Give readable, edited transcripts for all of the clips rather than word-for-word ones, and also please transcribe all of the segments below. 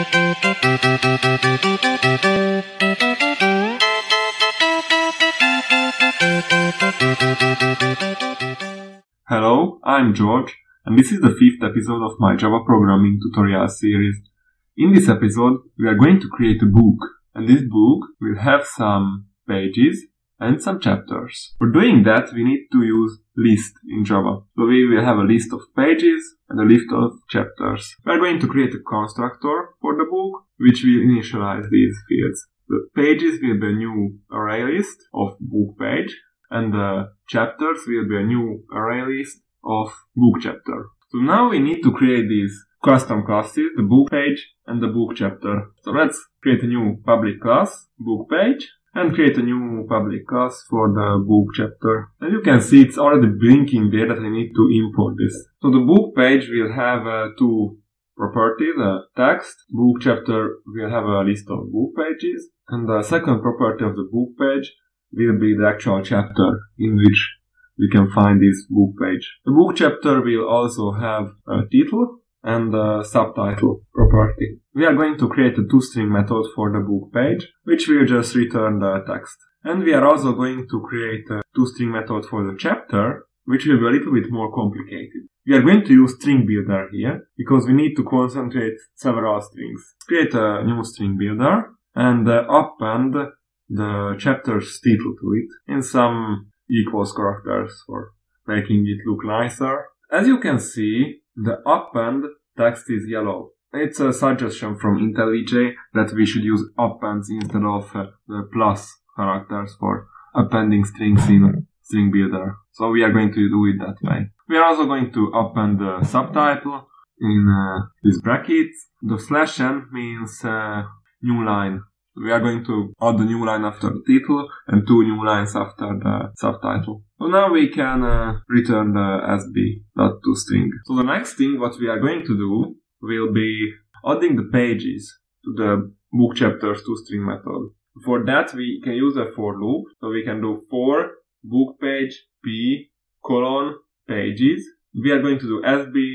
Hello, I'm George, and this is the 5th episode of my Java programming tutorial series. In this episode, we are going to create a book, and this book will have some pages and some chapters. For doing that, we need to use list in Java. So we will have a list of pages and a list of chapters. We are going to create a constructor for the book, which will initialize these fields. The pages will be a new array list of book page, and the chapters will be a new array list of book chapter. So now we need to create these custom classes, the book page and the book chapter. So let's create a new public class, book page, and create a new public class for the book chapter. As you can see, it's already blinking there that I need to import this. So the book page will have two properties, a text. Book chapter will have a list of book pages, and the second property of the book page will be the actual chapter in which we can find this book page. The book chapter will also have a title and a subtitle property. We are going to create a toString method for the book page, which will just return the text. And we are also going to create a toString method for the chapter, which will be a little bit more complicated. We are going to use string builder here, because we need to concentrate several strings. Let's create a new string builder and append the chapter's title to it in some equals characters for making it look nicer. As you can see, the append text is yellow. It's a suggestion from IntelliJ that we should use appends instead of the plus characters for appending strings in string builder. So we are going to do it that way. We are also going to append the subtitle in these brackets. The /n means new line. We are going to add the new line after the title and two new lines after the subtitle. So now we can return the sb.toString. So the next thing what we are going to do will be adding the pages to the book chapters toString method. For that we can use a for loop. So we can do for book page p : pages. We are going to do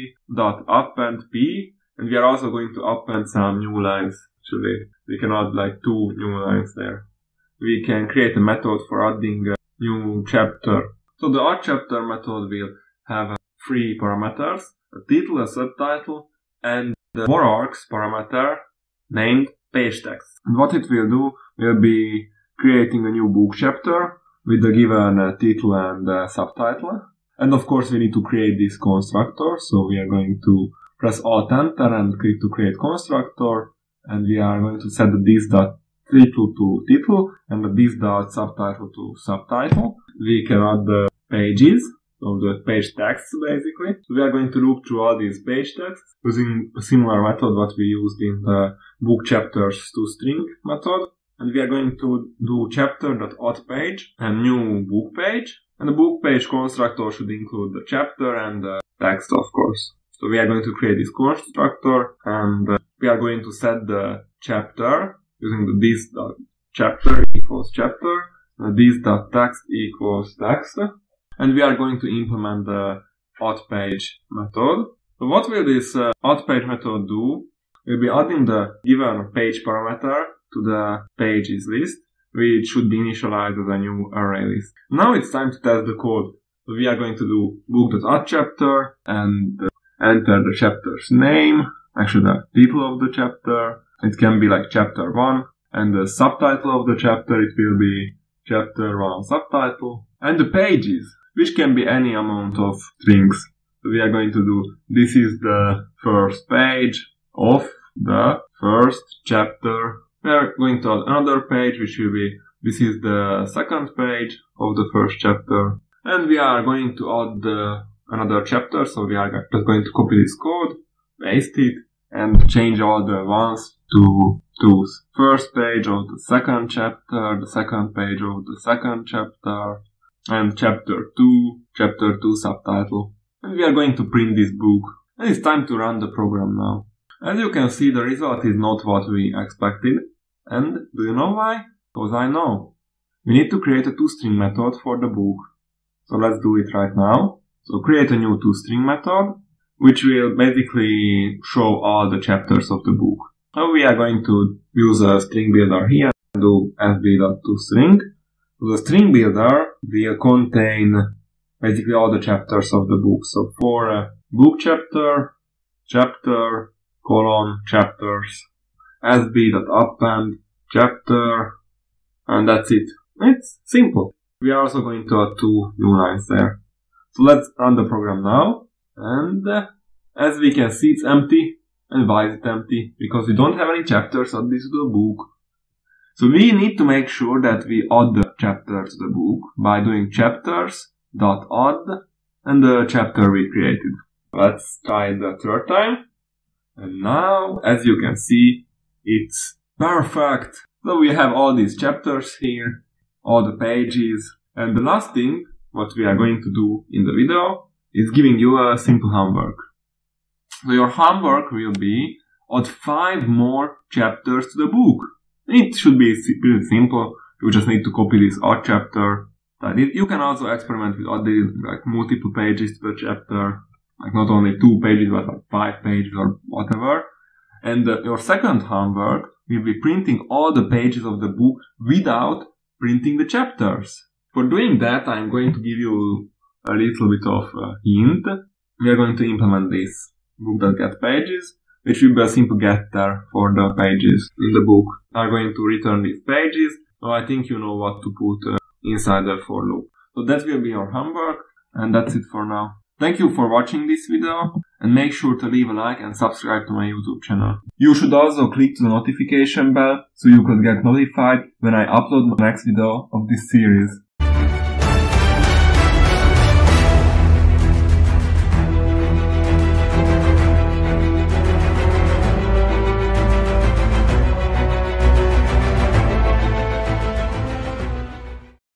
sb.append p, and we are also going to append some new lines. Actually, we can add like two new lines there. We can create a method for adding a new chapter. So the add chapter method will have three parameters: a title, a subtitle, and the more args parameter named page text. And what it will do will be creating a new book chapter with the given title and subtitle. And of course we need to create this constructor. So we are going to press Alt Enter and click to create constructor. And we are going to set the this.title to title and the this.subtitle to subtitle. We can add the pages, so the page text basically. So we are going to loop through all these page texts using a similar method what we used in the book chapters toString method. And we are going to do chapter.addPage and new book page. And the book page constructor should include the chapter and the text, of course. So we are going to create this constructor, and we are going to set the chapter using the this.chapter equals chapter, and this.text equals text, and we are going to implement the addPage method. So what will this addPage method do? We'll be adding the given page parameter to the pages list, which should be initialized as a new array list. Now it's time to test the code. So we are going to do book.addChapter and enter the chapter's name, actually the title of the chapter. It can be like chapter 1, and the subtitle of the chapter, it will be chapter 1 subtitle. And the pages, which can be any amount of strings. So we are going to do, this is the first page of the first chapter. We are going to add another page, which will be, this is the second page of the first chapter. And we are going to add another chapter, so we are just going to copy this code, paste it, and change all the ones to twos. First page of the second chapter, the second page of the second chapter, and chapter 2 subtitle. And we are going to print this book. And it's time to run the program now. As you can see, the result is not what we expected. And do you know why? Because I know. We need to create a toString method for the book. So let's do it right now. So create a new toString method, which will basically show all the chapters of the book. So we are going to use a string builder here and do sb.toString. So the string builder will contain basically all the chapters of the book. So for a book chapter, chapters, sb.append, chapter, and that's it. It's simple. We are also going to add 2 new lines there. So let's run the program now. And as we can see, it's empty. And why is it empty? Because we don't have any chapters added to the book. So we need to make sure that we add the chapter to the book by doing chapters.add and the chapter we created. Let's try it the third time. And now, as you can see, it's perfect. So we have all these chapters here, all the pages. And the last thing, what we are going to do in the video, is giving you a simple homework. So your homework will be add 5 more chapters to the book. It should be pretty simple. You just need to copy this odd chapter. You can also experiment with adding like multiple pages to the chapter, like not only 2 pages but like 5 pages or whatever. And your second homework will be printing all the pages of the book without printing the chapters. For doing that, I'm going to give you a little bit of a hint. We are going to implement this book.getPages, which will be a simple getter for the pages in the book. We are going to return these pages, so I think you know what to put inside the for loop. So that will be your homework, and that's it for now. Thank you for watching this video, and make sure to leave a like and subscribe to my YouTube channel. You should also click the notification bell so you could get notified when I upload the next video of this series.